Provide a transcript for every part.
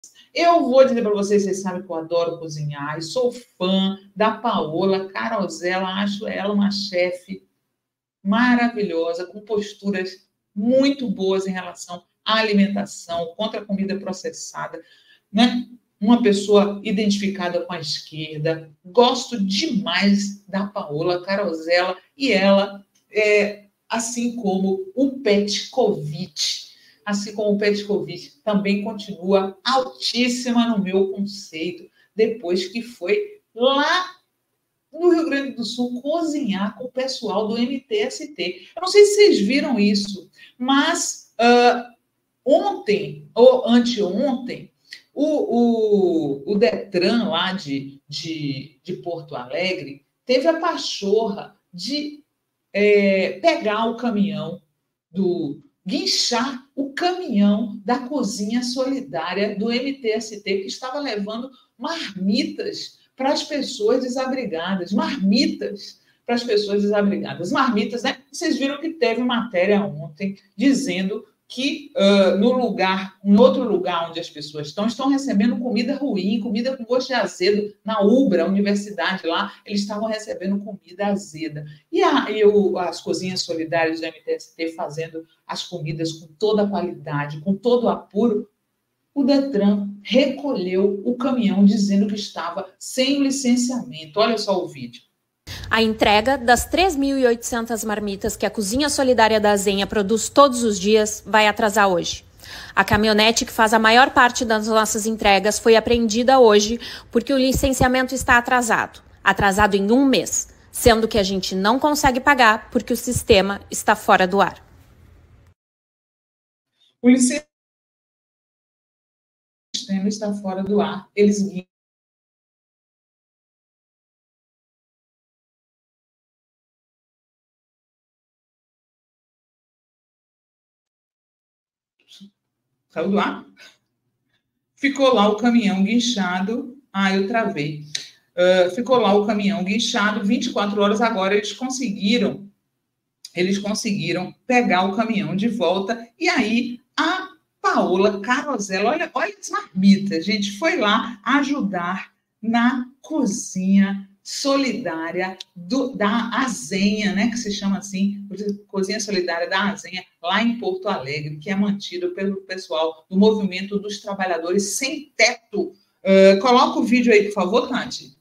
Eu vou dizer para vocês, vocês sabem que eu adoro cozinhar, e sou fã da Paola Carosella, acho ela uma chefe maravilhosa, com posturas muito boas em relação à alimentação, contra a comida processada, né? Uma pessoa identificada com a esquerda. Gosto demais da Paola Carosella e ela assim como o Petkovic. Assim como o Petkovic também continua altíssima no meu conceito, depois que foi lá no Rio Grande do Sul cozinhar com o pessoal do MTST. Eu não sei se vocês viram isso, mas ontem ou anteontem, o Detran lá de Porto Alegre teve a pachorra de pegar o caminhão guinchar o caminhão da cozinha solidária do MTST, que estava levando marmitas para as pessoas desabrigadas. Marmitas para as pessoas desabrigadas. Marmitas, né? Vocês viram que teve matéria ontem dizendo que em outro lugar onde as pessoas estão recebendo comida ruim, comida com gosto de azedo. Na UBRA, a universidade lá, eles estavam recebendo comida azeda. E as cozinhas solidárias do MTST fazendo as comidas com toda a qualidade, com todo o apuro. O Detran recolheu o caminhão dizendo que estava sem licenciamento. Olha só o vídeo. A entrega das 3.800 marmitas que a Cozinha Solidária da Azenha produz todos os dias vai atrasar hoje. A caminhonete que faz a maior parte das nossas entregas foi apreendida hoje porque o licenciamento está atrasado em 1 mês, sendo que a gente não consegue pagar porque o sistema está fora do ar. O licenciamento está fora do ar. Eles saiu do ar? Ficou lá o caminhão guinchado. Eu travei. Ficou lá o caminhão guinchado 24 horas. Agora eles conseguiram pegar o caminhão de volta. E aí a Paola Carosella, olha as marmitas, gente, foi lá ajudar na cozinha solidária da Azenha, né, que se chama assim, Cozinha Solidária da Azenha, lá em Porto Alegre, que é mantido pelo pessoal do Movimento dos Trabalhadores Sem Teto. Coloca o vídeo aí, por favor, Tati.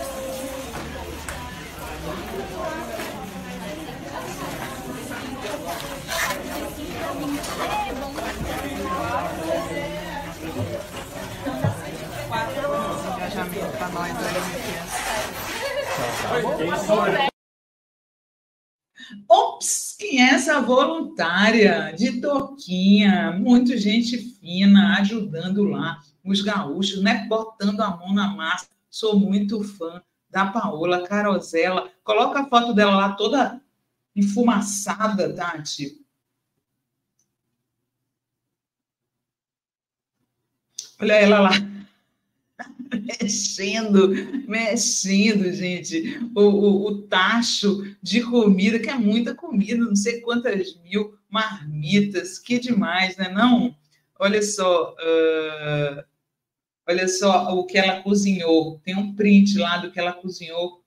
Para nós Ops, quem é essa voluntária de touquinha? Muito gente fina, ajudando lá os gaúchos, né? Botando a mão na massa. Sou muito fã da Paola Carosella. Coloca a foto dela lá toda enfumaçada, Tati. Olha ela lá. Mexendo, gente, o tacho de comida, que é muita comida, não sei quantas mil marmitas, que demais, né? Não? Olha só o que ela cozinhou, tem um print lá do que ela cozinhou,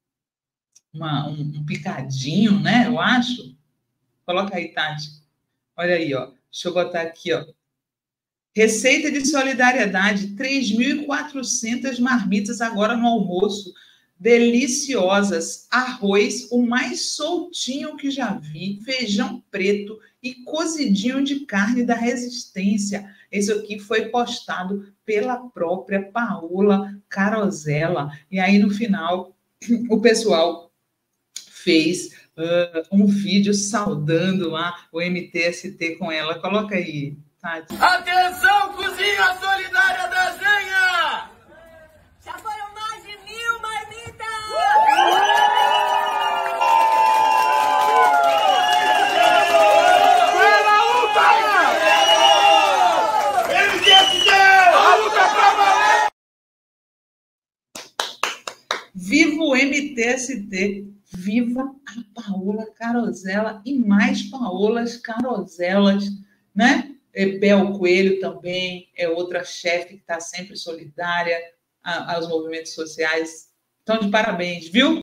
um picadinho, né? Eu acho. Coloca aí, Tati. Olha aí, ó. Deixa eu botar aqui, ó. Receita de solidariedade, 3.400 marmitas agora no almoço. Deliciosas. Arroz, o mais soltinho que já vi. Feijão preto e cozidinho de carne da Resistência. Isso aqui foi postado pela própria Paola Carosella. E aí, no final, o pessoal fez um vídeo saudando lá o MTST com ela. Coloca aí. Atenção, Cozinha Solidária da Azenha! Já foram mais de 1.000 marmitas! Pela luta! MTST! A luta pra valer! Viva o MTST! Viva a Paola Carosella e mais Paolas Carosellas, né? Bel Coelho também é outra chefe que está sempre solidária aos movimentos sociais. Então, de parabéns, viu?